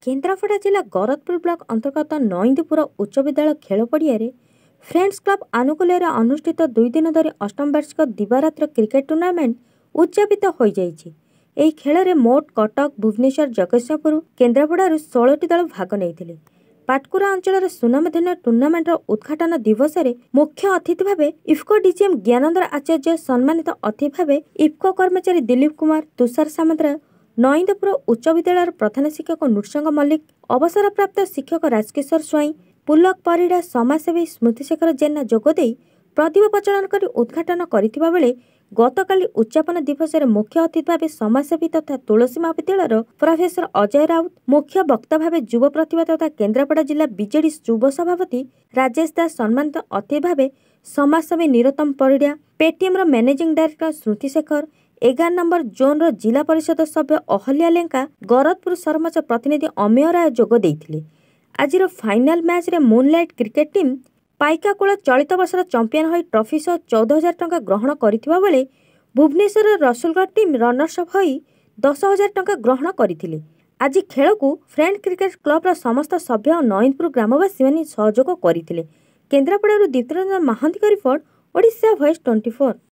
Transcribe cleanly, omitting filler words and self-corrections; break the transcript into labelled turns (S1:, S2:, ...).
S1: केन्द्रापड़ा जिला गरदपुर ब्लॉक अंतर्गत नईंदपुर उच्च विद्यालय खेल पड़िया फ्रेंड्स क्लब आनुकूल्य अनुष्ठित 2 दिन धरी अष्टम वार्षिक दिवारात्र क्रिकेट टूर्नामेंट उद्यापित हो जाइछि। एही खेल मोट कटक भुवनेश्वर जगतसिंहपुर केन्द्रापड़ा 16टी दल भाग नहीं। पाटकुरा अंचल सुनामधन्य टूर्नामेंटर उद्घाटन दिवस में मुख्य अतिथि भाव इफ्को डीजीएम ज्ञानंदर आचार्य सम्मानित अतिथि भाव इफ्को कर्मचारी दिलीप कुमार तुषार सामंतराय नईंदपुर उच्च विद्यालय प्रधान शिक्षक नृसंग मल्लिक अवसरप्राप्त शिक्षक राजकिशोर स्वाई पुलक परिड़ा समाजसेवी स्मृतिशेखर जेना जोगदे प्रदीप प्रचलन कर उद्घाटन करथिबा बेले गतकाली उद्यापन दिवस में मुख्य अतिथि भाव समाजसेवी तथा तुलसी महाविद्यालय प्रोफेसर अजय राउत मुख्य वक्ता भाव युव प्रतिभा तथा केन्द्रापड़ा जिला बीजेडी युव सभापति राजेश दास सम्मानित अतिथि भाव समाजसेवी Nirottam Parida Paytm managing director Smritishekhar 11 number zone रो जिला परिषद सभ्य अहल्या लेंका गरदपुर सरपंच प्रतिनिधि अमेय राय जोग देइथिले। आज फाइनाल मैच रे मूनलाइट क्रिकेट टीम पाइकाकुला चलित वर्षर चैंपियन होई ट्रॉफी सह 14,000 टंका ग्रहण करथिबा बेले Bhubaneswar Rasulgarh team runners up होई 10,000 टंका ग्रहण करथिले। आज खेल को फ्रेंड क्रिकेट क्लब रा समस्त सभ्य और नईंदपुर ग्रामवासी माने सहयोग करथिले। केन्द्रापड़ा दीप्तरंजन महांती का रिपोर्ट ओडिशा वॉइस 24।